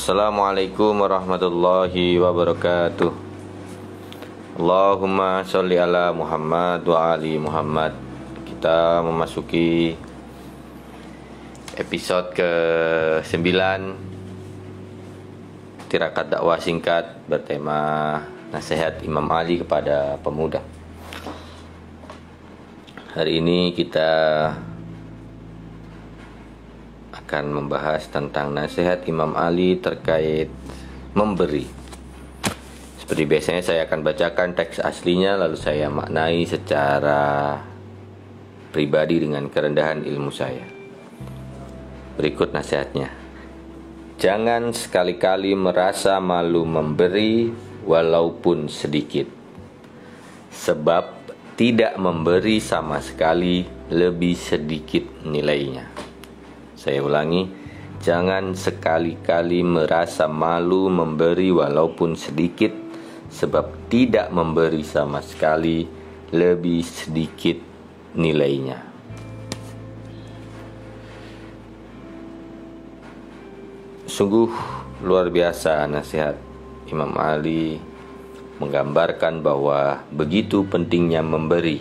Assalamualaikum warahmatullahi wabarakatuh. Allahumma sholli ala Muhammad wa ali Muhammad. Kita memasuki episode ke-9 tirakat dakwah singkat bertema nasihat Imam Ali kepada pemuda. Hari ini kita akan membahas tentang nasihat Imam Ali terkait memberi. Seperti biasanya saya akan bacakan teks aslinya lalu saya maknai secara pribadi dengan kerendahan ilmu saya. Berikut nasihatnya. Jangan sekali-kali merasa malu memberi walaupun sedikit. Sebab tidak memberi sama sekali lebih sedikit nilainya. Saya ulangi, jangan sekali-kali merasa malu memberi walaupun sedikit, sebab tidak memberi sama sekali lebih sedikit nilainya. Sungguh luar biasa nasihat Imam Ali menggambarkan bahwa begitu pentingnya memberi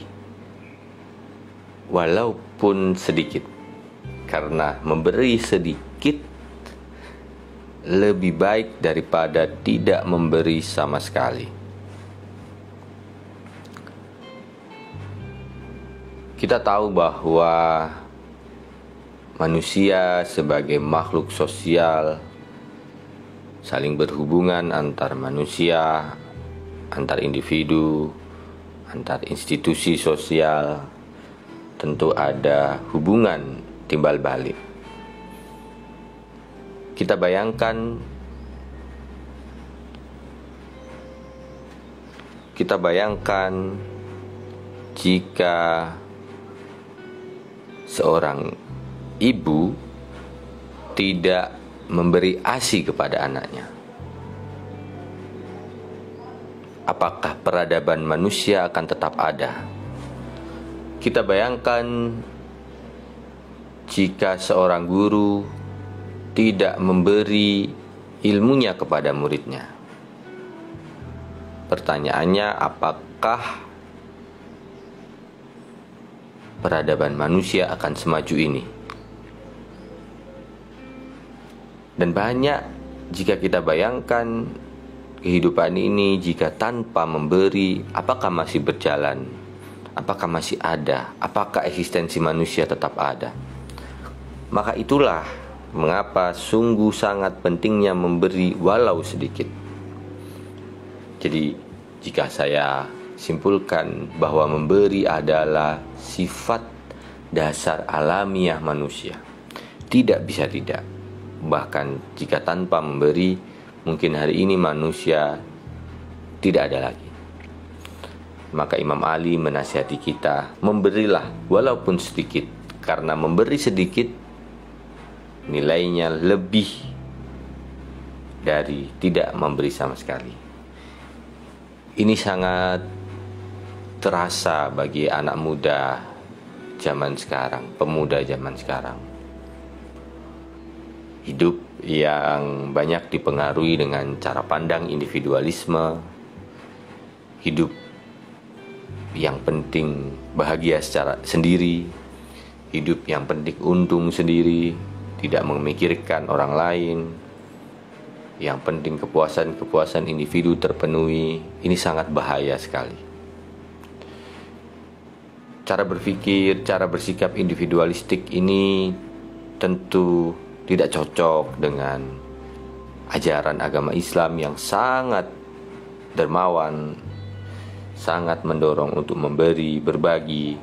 walaupun sedikit. Karena memberi sedikit lebih baik daripada tidak memberi sama sekali. Kita tahu bahwa manusia sebagai makhluk sosial, saling berhubungan antar manusia, antar individu, antar institusi sosial, tentu ada hubungan timbal balik. Kita bayangkan jika seorang ibu tidak memberi ASI kepada anaknya. Apakah peradaban manusia akan tetap ada? Kita bayangkan jika seorang guru tidak memberi ilmunya kepada muridnya. Pertanyaannya, apakah peradaban manusia akan semaju ini? Dan banyak jika kita bayangkan kehidupan ini jika tanpa memberi, apakah masih berjalan? Apakah masih ada? Apakah eksistensi manusia tetap ada? Maka itulah mengapa sungguh sangat pentingnya memberi walau sedikit. Jadi jika saya simpulkan bahwa memberi adalah sifat dasar alamiah manusia, tidak bisa tidak. Bahkan jika tanpa memberi, mungkin hari ini manusia tidak ada lagi. Maka Imam Ali menasihati kita, memberilah walaupun sedikit, karena memberi sedikit nilainya lebih dari tidak memberi sama sekali. Ini sangat terasa bagi anak muda zaman sekarang, pemuda zaman sekarang. Hidup yang banyak dipengaruhi dengan cara pandang individualisme, hidup yang penting bahagia secara sendiri, hidup yang penting untung sendiri, tidak memikirkan orang lain, yang penting kepuasan individu terpenuhi. Ini sangat bahaya sekali. Cara berpikir, cara bersikap individualistik ini tentu tidak cocok dengan ajaran agama Islam yang sangat dermawan, sangat mendorong untuk memberi, berbagi,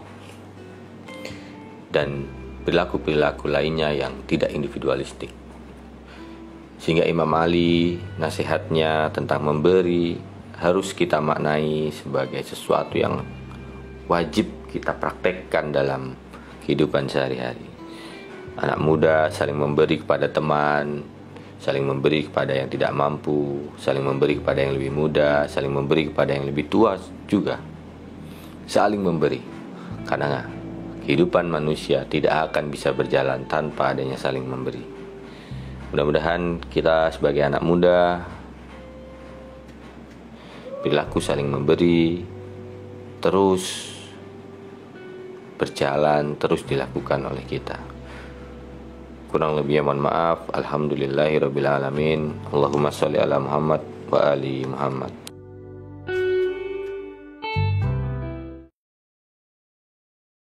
dan perilaku-perilaku lainnya yang tidak individualistik. Sehingga Imam Ali nasihatnya tentang memberi harus kita maknai sebagai sesuatu yang wajib kita praktekkan dalam kehidupan sehari-hari. Anak muda saling memberi kepada teman, saling memberi kepada yang tidak mampu, saling memberi kepada yang lebih muda, saling memberi kepada yang lebih tua juga. Saling memberi. Karena kehidupan manusia tidak akan bisa berjalan tanpa adanya saling memberi. Mudah-mudahan kita sebagai anak muda, perilaku saling memberi terus berjalan, terus dilakukan oleh kita. Kurang lebihnya mohon maaf. Alhamdulillahirabbil alamin. Allahumma sholli ala Muhammad wa ali Muhammad.